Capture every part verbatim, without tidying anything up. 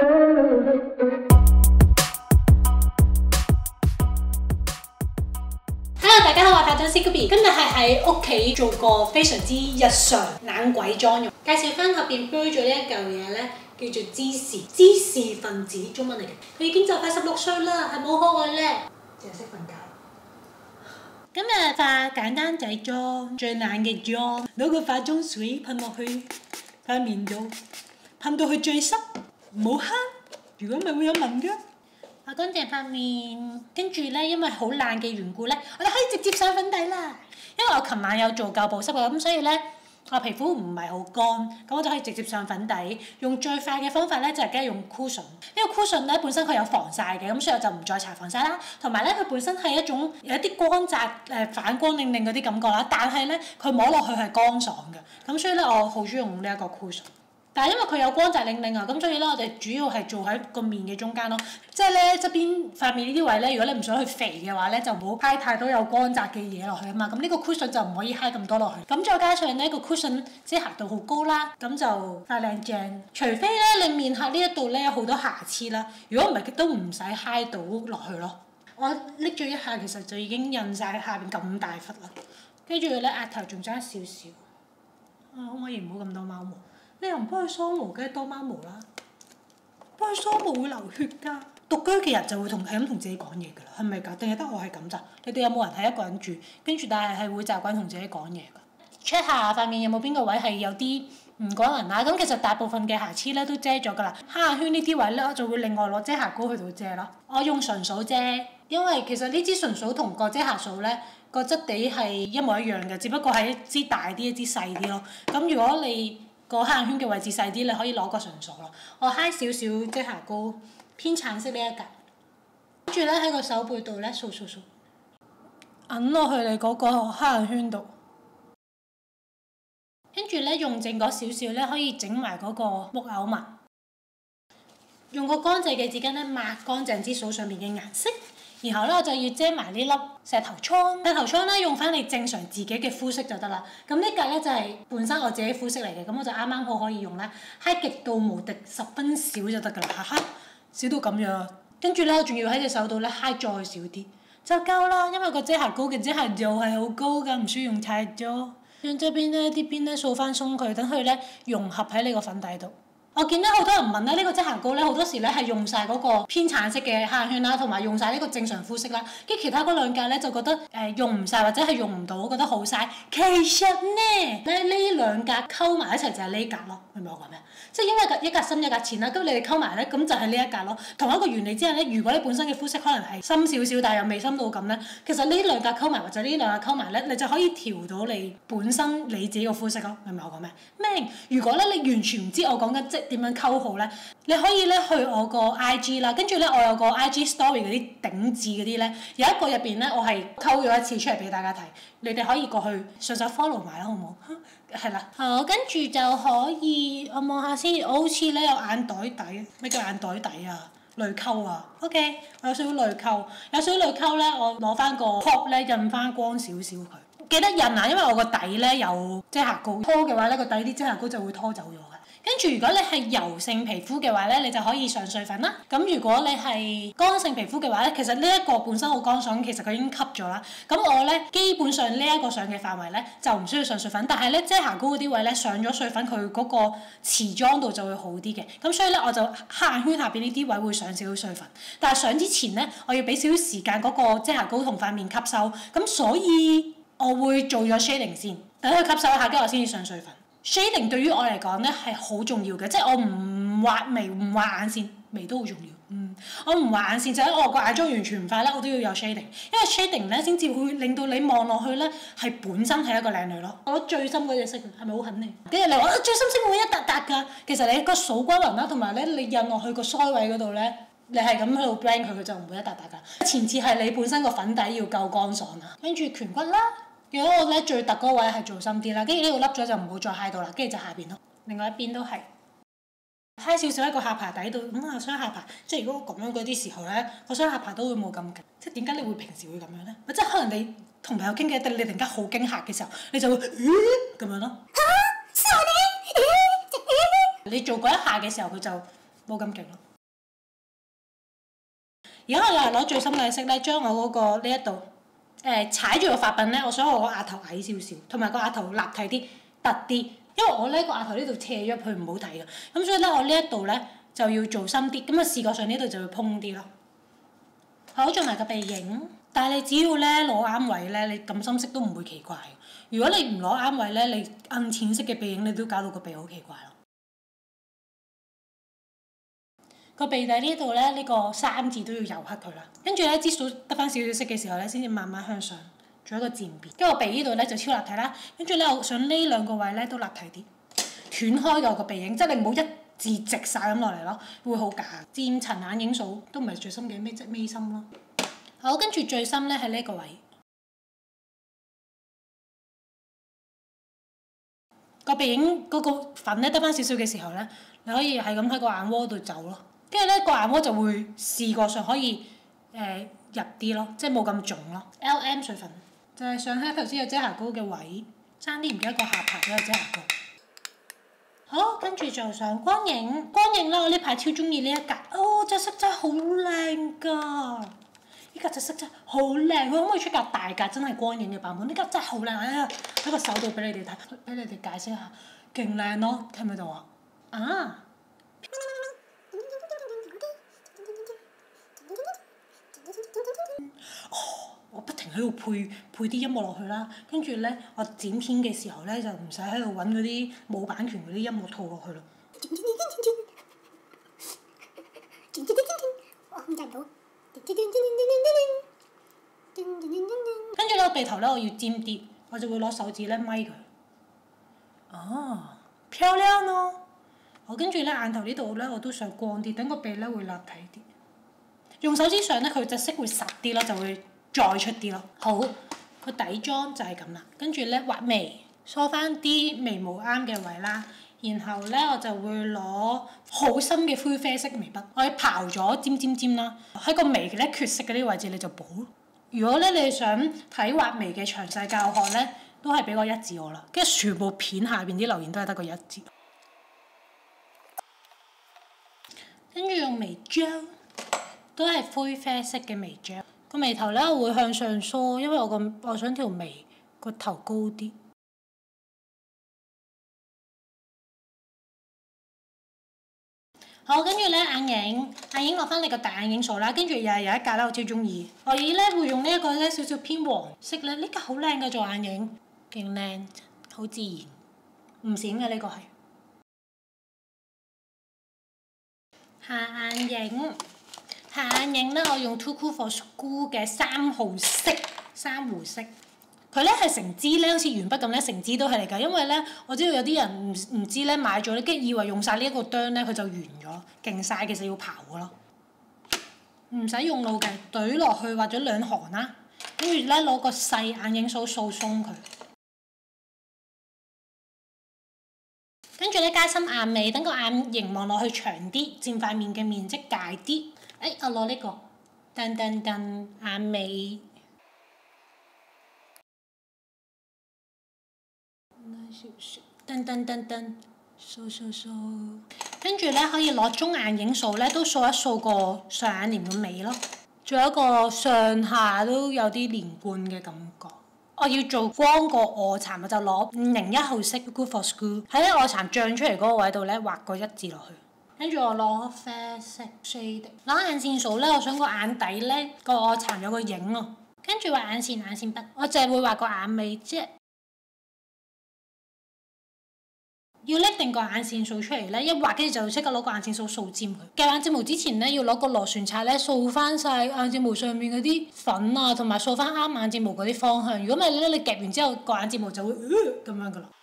Hello， 大家好，我係拍檔 Ckobe， 今日係喺屋企做個非常之日常懶鬼妝容，介紹翻後邊背咗呢一嚿嘢咧，叫做芝士，芝士分子，中文嚟嘅。佢已經就快十六歲啦，係冇可愛咧，淨係識瞓覺。今日化簡單仔妝，最懶嘅妝，攞個化妝水噴落去塊面度，噴到佢最濕，唔好慳，如果咪會有紋㗎。畫乾淨塊面，跟住咧，因為好懶嘅緣故咧，我哋可以直接上粉底啦。因為我琴晚有做夠保濕嘅，咁所以咧我皮膚唔係好乾，咁我就可以直接上粉底。用最快嘅方法咧，就係梗係用 cushion。呢個 cushion 咧本身佢有防曬嘅，咁所以我就唔再搽防曬啦。同埋咧，佢本身係一種有一啲光澤誒反光令令嗰啲感覺啦，但係咧佢摸落去係乾爽嘅，咁所以咧我好中意用呢一個 cushion。但係因為佢有光澤令令啊，咁所以咧我哋主要係做喺個面嘅中間咯，即係咧側邊塊面呢啲位咧，如果你唔想去肥嘅話咧，就唔好揩太多有光澤嘅嘢落去啊嘛。咁呢個 cushion 就唔可以揩咁多落去。咁再加上呢個 cushion 遮瑕度好高啦，咁就快靚正。除非咧你面頰呢一度咧有好多瑕疵啦，如果唔係都唔使揩到落去咯。我拎咗一下，其實就已經印晒下邊咁大忽啦。跟住咧額頭仲爭少少，啊可唔可以唔好咁多貓毛？你又唔幫佢梳毛，梗係多貓毛啦。幫佢梳毛會流血㗎。獨居嘅人就會同係咁同自己講嘢㗎啦，係咪㗎？定係得我係咁咋？你哋有冇人係一個人住，跟住但係係會習慣同自己講嘢㗎 ？check 下塊面有冇邊個位係有啲唔講人啦。咁其實大部分嘅瑕疵咧都遮咗㗎啦。黑眼圈呢啲位咧，我就會另外攞遮瑕膏去到遮咯。我用純數遮，因為其實呢支純數同個遮瑕掃咧個質地係一模一樣嘅，只不過係一支大啲，一支細啲咯。咁如果你個黑眼圈嘅位置細啲，你可以攞個純數咯。我揩少少遮瑕膏，偏橙色呢一格，跟住咧喺個手背度咧掃掃掃，揞落去你嗰個黑眼圈度，跟住咧用剩嗰少少咧可以整埋嗰個木偶紋，用個乾淨嘅紙巾咧抹乾淨支掃上面嘅顏色。然後咧我就要遮埋呢粒石頭瘡，石頭瘡咧用翻你正常自己嘅膚色就得啦。咁呢格咧就係本身我自己膚色嚟嘅，咁我就啱啱好可以用啦。揩極度無敵十分少就得㗎啦，哈哈，少到咁樣。跟住咧我仲要喺隻手度咧揩再少啲就夠啦，因為個遮瑕膏嘅遮瑕度係好高㗎，唔需要用太多。將側邊咧啲邊咧掃翻鬆佢，等佢咧融合喺你個粉底度。我見到好多人問咧，呢個遮瑕膏咧好多時咧係用晒嗰個偏橙色嘅黑眼圈啦，同埋用晒呢個正常膚色啦，跟住其他嗰兩格咧就覺得誒、呃、用唔晒或者係用唔到，覺得好嘥。其實咧咧呢兩格溝埋一齊就係呢格咯，明唔明我講咩？即係因為一格深一格淺啦，咁你哋溝埋咧，咁就係呢一格咯。同一個原理之下咧，如果你本身嘅膚色可能係深少少，但係又未深到咁咧，其實呢兩格溝埋或者呢兩格溝埋咧，你就可以調到你本身你自己個膚色咯，明唔明我講咩？明？如果咧你完全唔知我講緊即點樣溝好咧，你可以咧去我個 I G 啦，跟住咧我有個 I G story 嗰啲頂字嗰啲咧，有一個入邊咧我係溝咗一次出嚟俾大家睇，你哋可以過去順手 follow 埋啦，好唔好？係啦，好，跟住就可以我望下先，我好似咧有眼袋底，咩叫眼袋底啊？淚溝啊 ，OK， 我有少少淚溝，有少少淚溝咧，我攞翻個 pop 咧印翻光少少佢，記得印啊，因為我個底咧有遮瑕膏，拖嘅話咧個底啲遮瑕膏就會拖走咗嘅。跟住如果你係油性皮膚嘅話咧，你就可以上水粉啦。咁如果你係乾性皮膚嘅話咧，其實呢一個本身好乾爽，其實佢已經吸咗啦。咁我咧基本上呢一個上嘅範圍咧就唔需要上水粉，但係咧遮瑕膏嗰啲位咧上咗水粉，佢嗰個持妝度就會好啲嘅。咁所以咧我就黑眼圈下邊呢啲位會上少少水粉，但係上之前咧我要俾少少時間嗰個遮瑕膏同塊面吸收，咁所以我會做咗 shading 先，等佢吸收一下，跟住我先至上水粉。shading 對於我嚟講咧係好重要嘅，即係我唔畫眉唔畫眼線，眉都好重要。嗯，我唔畫眼線就係我個眼妝完全唔化咧，我都要有 shading，因為 shading 咧先至會令到你望落去咧係本身係一個靚女咯。我最深嗰隻色係咪好肯定？跟住你話啊最深色會一笪笪㗎，其實你個數均勻啦，同埋咧你印落去個腮位嗰度咧，你係咁喺度 blend 佢，佢就唔會一笪笪㗎。前次係你本身個粉底要夠乾爽啊，跟住顴骨啦。如果我咧最突嗰位係做深啲啦，跟住呢度凹咗就唔好再揩到啦，跟住就下邊咯。另外一邊都係揩少少喺個下巴底度，咁啊雙下巴，即係如果咁樣嗰啲時候咧，個雙下巴都會冇咁勁。即係點解你會平時會咁樣咧？即係可能你同朋友傾偈，你突然間好驚嚇嘅時候，你就會咦咁樣咯。嚇！你做嗰一下嘅時候，佢就冇咁勁咯。 而家我又係攞最深嘅色咧，將我嗰個呢一度誒踩住個髮鬢咧，我想我個額頭矮少少，同埋個額頭立體啲、凸啲，因為我咧個額頭呢度斜咗，佢唔好睇嘅。咁所以咧，我呢一度咧就要做深啲，咁啊視覺上呢度就會蓬啲咯。好，做埋個鼻影，但係你只要咧攞啱位咧，你咁深色都唔會奇怪。如果你唔攞啱位咧，你暗淺色嘅鼻影你都搞到個鼻好奇怪咯。個鼻底呢度咧，呢個三字都要油黑佢啦。跟住咧，支數得翻少少色嘅時候咧，先至慢慢向上做一個漸變。跟住我鼻呢度咧就超立體啦。跟住咧，我想呢兩個位咧都立體啲，斷開咗個鼻影，即係你唔好一字直晒咁落嚟咯，會好假。漸層眼影數都唔係最深嘅，咩即係尾深咯。好，跟住最深咧係呢個位。個鼻影嗰個粉咧得翻少少嘅時候咧，你可以係咁喺個眼窩度走咯。跟住咧個眼窩就會視覺上可以誒、呃、入啲咯，即係冇咁重咯。L M 水粉就係上喺頭先有遮瑕膏嘅位，爭啲唔記得個下巴都有遮瑕膏。好，跟住就上光影，光影啦！我呢排超中意呢一格，哦，隻色真係好靚㗎！呢格隻色真係好靚，佢可唔可以出格大格真係光影嘅版本？呢格真係好靚，哎呀，喺個手度俾你哋睇，俾你哋解釋下，勁靚咯，睇唔睇到啊？啊！我不停喺度配配啲音樂落去啦，跟住咧我剪片嘅時候咧就唔使喺度揾嗰啲冇版權嗰啲音樂套落去咯。跟住咧鼻頭咧我要尖啲，我就會攞手指咧咪佢。哦，漂亮咯！我跟住咧眼頭呢度咧我都想光啲，等個鼻咧會立體啲。用手指上咧佢隻色會實啲咯，就會再出啲咯。好，個底妝就係咁啦。跟住咧畫眉，梳翻啲眉毛啱嘅位啦。然後咧我就會攞好深嘅灰啡色眉筆，我刨咗尖尖尖啦。喺個眉嘅咧缺色嗰啲位置你就補。如果咧你想睇畫眉嘅詳細教學咧，都係俾個一字我啦。跟住全部片下邊啲留言都係得個一字。跟住用眉漿。都係灰啡色嘅眉漿，個眉頭咧我會向上梳，因為我個我想條眉個頭高啲。好，跟住咧眼影，眼影落翻你個大眼影數啦，跟住又係有一格咧，我超中意。我而咧會用呢一個咧少少偏黃色咧，呢格好靚嘅做眼影，勁靚，好自然，唔閃嘅呢個係。下眼影。下眼影咧，我用 Too Cool for School 嘅三號色珊瑚色，佢咧係成支咧，好似鉛筆咁咧，成支都係嚟㗎。因為咧，我知道有啲人唔唔知咧買咗咧，跟住以為用晒呢一個釘咧，佢就完咗，勁晒，其實要刨㗎咯。唔使用腦嘅，懟落去或者兩行啦，跟住咧攞個細眼影掃掃鬆佢，跟住咧加深眼尾，等個眼型望落去長啲，佔塊面嘅面積大啲。誒、哎，我攞呢、這個，噔噔噔眼尾，噔噔噔噔，掃掃掃，跟住咧可以攞中眼影掃咧，都掃一掃個上眼簾嘅尾咯，仲有一個上下都有啲連貫嘅感覺。我要做光過臥蠶，我就攞五零一號色 Good for School 喺咧臥蠶脹出嚟嗰個位度咧畫個一字落去。跟住我攞啡色 shade， 攞眼線掃咧，我想個眼底咧個臥蠶有個影咯。跟住畫眼線眼線筆，我淨係會畫個眼尾啫。要拎定個眼線掃出嚟咧，一畫跟住就即刻攞個眼線掃掃尖佢。夾眼睫毛之前咧，要攞個螺旋刷咧掃翻晒眼睫毛上面嗰啲粉啊，同埋掃翻啱眼睫毛嗰啲方向。如果唔係咧，你夾完之後個眼睫毛就會咁、呃、樣噶啦。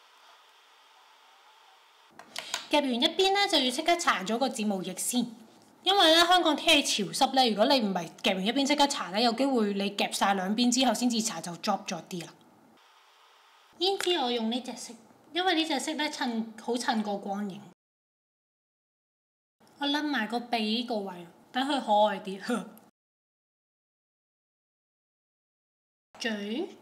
夾完一邊咧就要即刻搽咗個睫毛液先，因為咧香港天氣潮濕咧，如果你唔係夾完一邊即刻搽咧，有機會你夾晒兩邊之後先至搽就 drop 咗啲啦。胭脂我用呢隻色，因為呢隻色咧襯好襯個光影。我擸埋個鼻呢個位，等佢可愛啲。嘴。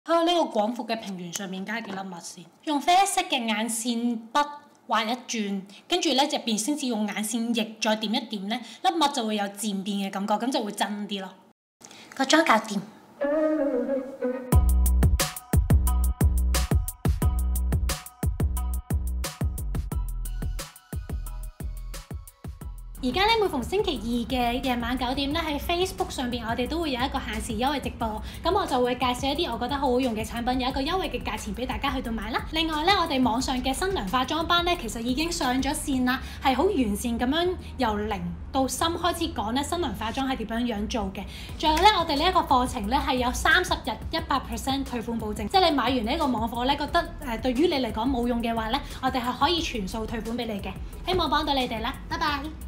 喺呢個廣闊嘅平原上面加幾粒墨先，用啡色嘅眼線筆畫一轉，跟住咧入邊先至用眼線液再點一點咧，粒墨就會有漸變嘅感覺，咁就會真啲咯。個妝搞掂。而家咧每逢星期二嘅夜晚九點咧，喺 Facebook 上邊我哋都會有一個限時優惠直播，咁我就會介紹一啲我覺得好好用嘅產品，有一個優惠嘅價錢俾大家去到買啦。另外咧，我哋網上嘅新娘化妝班咧，其實已經上咗線啦，係好完善咁樣由零到深開始講咧新娘化妝係點樣樣做嘅。仲有咧，我哋呢一個課程咧係有三十日一百 percent 退款保證，即係你買完呢一個網課咧覺得誒、呃、對於你嚟講冇用嘅話咧，我哋係可以全數退款俾你嘅。希望幫到你哋啦，拜拜。